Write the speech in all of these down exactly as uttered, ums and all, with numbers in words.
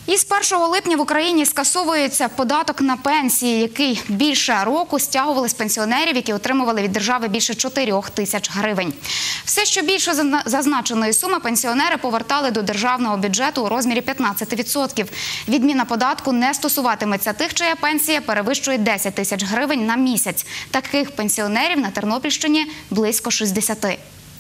Із першого липня в Україні скасовується податок на пенсії, який більше року стягували з пенсіонерів, які отримували від держави більше чотирьох тисяч гривень. Все, що більше зазначеної суми, пенсіонери повертали до державного бюджету у розмірі п'ятнадцять відсотків. Відміна податку не стосуватиметься тих, чия пенсія перевищує десять тисяч гривень на місяць. Таких пенсіонерів на Тернопільщині близько шістдесяти.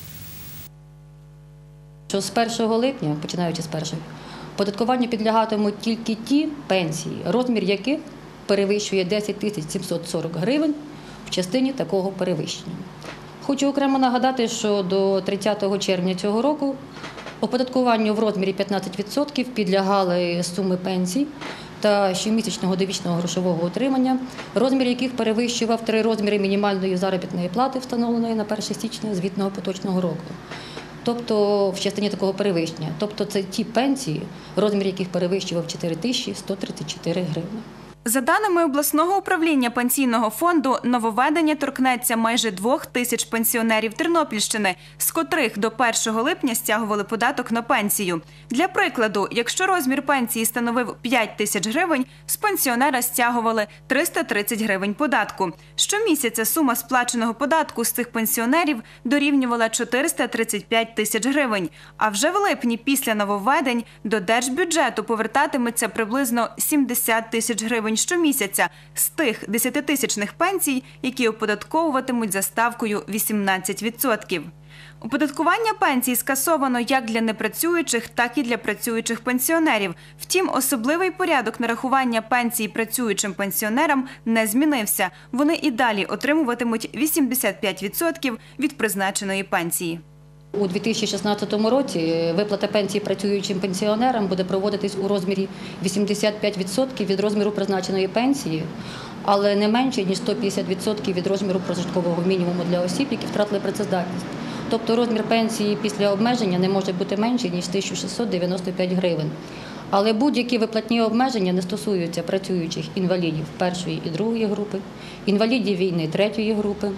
Що з першого липня, починаючи з першого, оподаткуванню підлягатимуть тільки ті пенсії, розмір яких перевищує десять тисяч сімсот сорок гривень в частині такого перевищення. Хочу окремо нагадати, що до тридцятого червня цього року оподаткуванню в розмірі п'ятнадцять відсотків підлягали суми пенсій та щомісячного довічного грошового утримання, розмір яких перевищував три розміри мінімальної заробітної плати, встановленої на перше січня звітного поточного року. Тобто в частині такого перевищення. Тобто це ті пенсії, розмір яких перевищував чотири тисячі сто тридцять чотири гривні. За даними обласного управління пенсійного фонду, нововведення торкнеться майже двох тисяч пенсіонерів Тернопільщини, з котрих до першого липня стягували податок на пенсію. Для прикладу, якщо розмір пенсії становив п'ять тисяч гривень, з пенсіонера стягували триста тридцять гривень податку. Щомісяця сума сплаченого податку з цих пенсіонерів дорівнювала чотириста тридцять п'ять тисяч гривень. А вже в липні після нововведень до держбюджету повертатиметься приблизно сімдесят тисяч гривень щомісяця з тих десятитисячних пенсій, які оподатковуватимуть за ставкою вісімнадцять відсотків. Оподаткування пенсій скасовано як для непрацюючих, так і для працюючих пенсіонерів. Втім, особливий порядок нарахування пенсій працюючим пенсіонерам не змінився. Вони і далі отримуватимуть вісімдесят п'ять відсотків від призначеної пенсії. У дві тисячі шістнадцятому році виплата пенсії працюючим пенсіонерам буде проводитись у розмірі вісімдесят п'ять відсотків від розміру призначеної пенсії, але не менше, ніж сто п'ятдесят відсотків від розміру прожиткового мінімуму для осіб, які втратили працездатність. Тобто розмір пенсії після обмеження не може бути менший, ніж тисяча шістсот дев'яносто п'ять гривень. Але будь-які виплатні обмеження не стосуються працюючих інвалідів першої і другої групи, інвалідів війни третьої групи,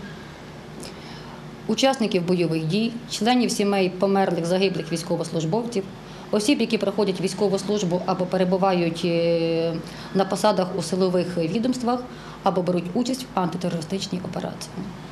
учасників бойових дій, членів сімей померлих, загиблих військовослужбовців, осіб, які проходять військову службу або перебувають на посадах у силових відомствах, або беруть участь в антитерористичній операції.